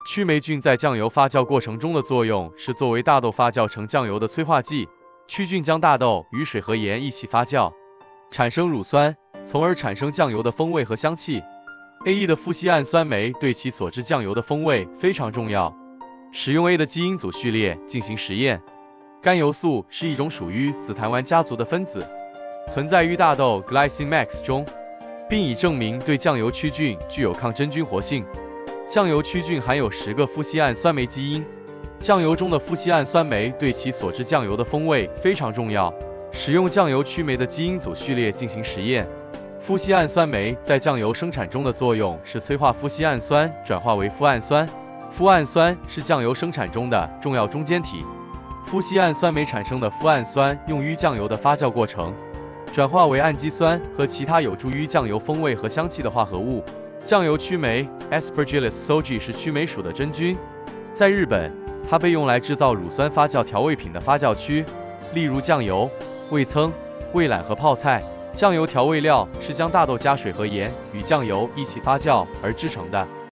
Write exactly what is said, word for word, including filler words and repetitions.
曲霉菌在酱油发酵过程中的作用是作为大豆发酵成酱油的催化剂，曲菌将大豆与水和盐一起发酵，产生乳酸，从而产生酱油的风味和香气。A E 的富硒氨酸酶对其所制酱油的风味非常重要。使用 A 的基因组序列进行实验。甘油素是一种属于紫檀烷家族的分子，存在于大豆 Glycine Max 中，并已证明对酱油曲菌具有抗真菌活性。酱油曲菌含有十个富硒氨酸酶基因，酱油中的富硒氨酸酶对其所制酱油的风味非常重要。使用酱油曲霉的基因组序列进行实验。富硒氨酸酶在酱油生产中的作用是催化富硒氨酸转化为麩氨酸。麩氨酸是酱油生产中的重要中间体。富硒氨酸酶产生的麩氨酸用于酱油的发酵过程，转化为氨基酸和其他有助于酱油风味和香气的化合物。酱油曲霉 Aspergillus soji 是曲霉属的真菌，在日本，它被用来制造乳酸发酵调味品的发酵区，例如酱油、味噌、味榄和泡菜。酱油调味料是将大豆加水和盐与酱油一起发酵而制成的。